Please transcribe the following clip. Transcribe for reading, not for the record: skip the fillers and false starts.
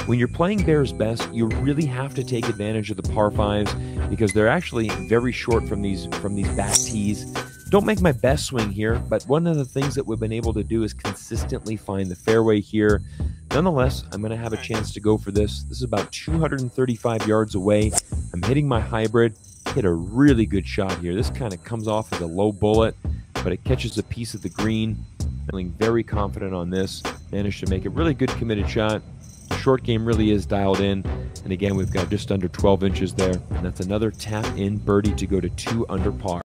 When you're playing Bears Best, you really have to take advantage of the par fives because they're actually very short from these back tees. Don't make my best swing here, but one of the things that we've been able to do is consistently find the fairway here. Nonetheless, I'm going to have a chance to go for this. This is about 235 yards away. I'm hitting my hybrid. Hit a really good shot here. This kind of comes off as a low bullet, but it catches a piece of the green. Feeling very confident on this. Managed to make a really good committed shot. The short game really is dialed in. And again, we've got just under 12 inches there. And that's another tap in birdie to go to 2 under par.